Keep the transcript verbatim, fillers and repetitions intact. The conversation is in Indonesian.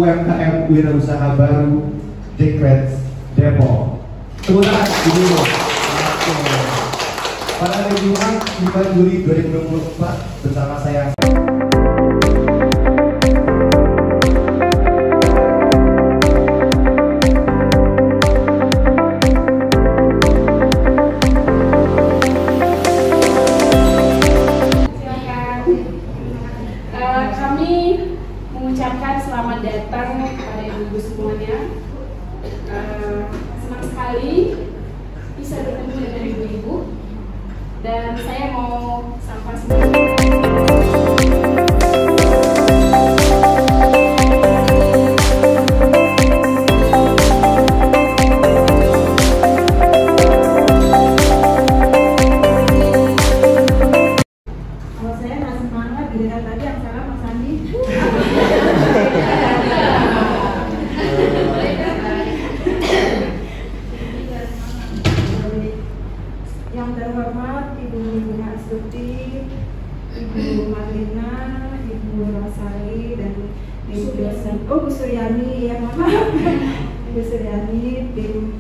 U M K M Wirausaha Baru Dekret Depok. Tepuk tangan dulu. Pada hari Jumat lima Juli dua ribu dua puluh empat bersama saya. Mengucapkan selamat datang kepada ibu-ibu semuanya. Uh, senang sekali bisa bertemu dengan ibu-ibu, dan saya mau sapa sedikit. Kalau saya nggak semangat, giliran tadi yang salah Mas Andi. Yang terhormat Ibu Bunda Astuti, Ibu Marlina, Ibu Rosali, dan Ibu dosen, oh Bu Suryani, ya maaf, Ibu Suryani, tim